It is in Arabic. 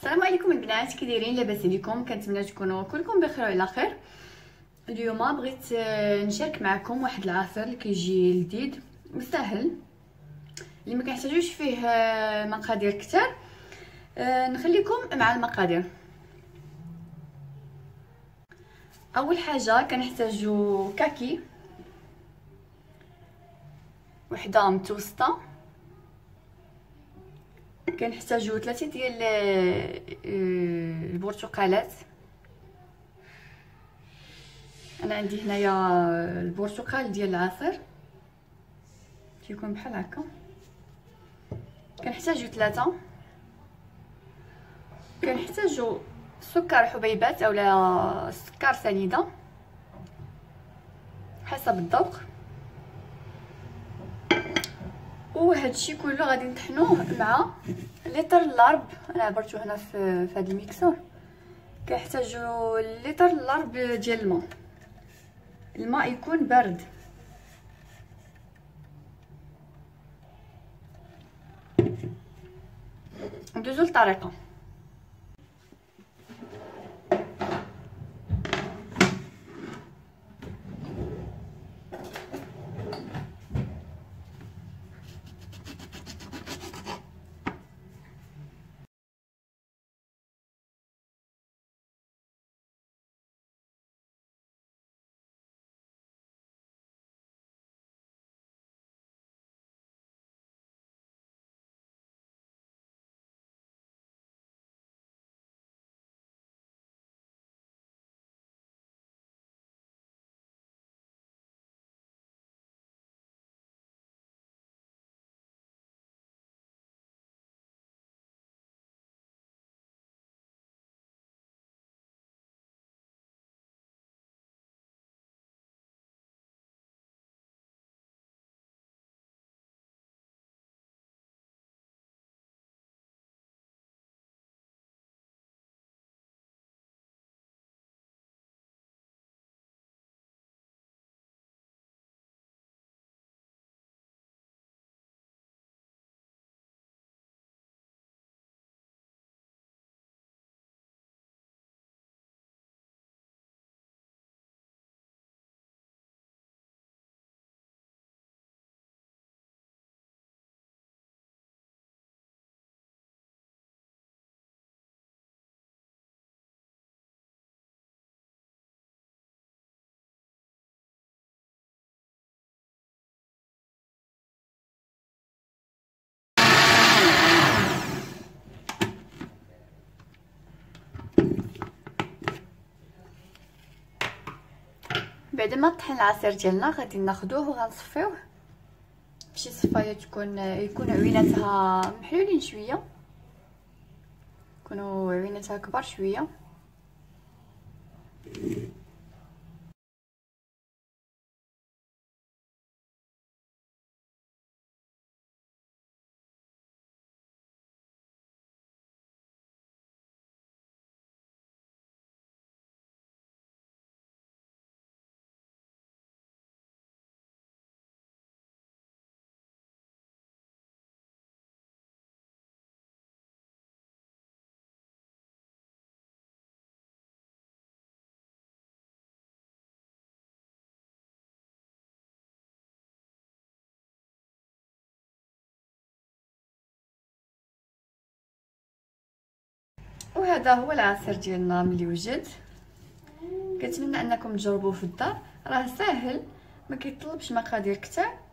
السلام عليكم البنات، كي دايرين؟ لاباس عليكم؟ كنتمنى تكونوا كلكم بخير وعلى خير. اليوم بغيت نشارك معكم واحد العصير اللي كيجي لذيذ وسهل، اللي ما كنحتاجوش فيه مقادير كتار. نخليكم مع المقادير. اول حاجه كنحتاجو كاكي وحده متوسطه، كنحتاجو 3 ديال البرتقالات. انا عندي هنايا البرتقال ديال العصير كيكون بحال هكا. كنحتاجو 3. كنحتاجو سكر حبيبات اولا سكر سنيده حسب الذوق. وهذا الشيء كله غادي نطحنوه مع لتر الارب. انا عبرته هنا في هذا الميكسور. كنحتاجو لتر الارب ديال الماء يكون بارد. ندوزو للطريقه. بعد ما طحن العصير ديالنا غادي ناخذوه وغنصفيوه بشي صفايه يكون عويناتها محلولين شويه، يكونوا عويناتها كبار شويه. وهذا هو العصير ديالنا ملي وجد. كنتمنى انكم تجربوه في الدار، راه ساهل ما كيطلبش مقادير كتار.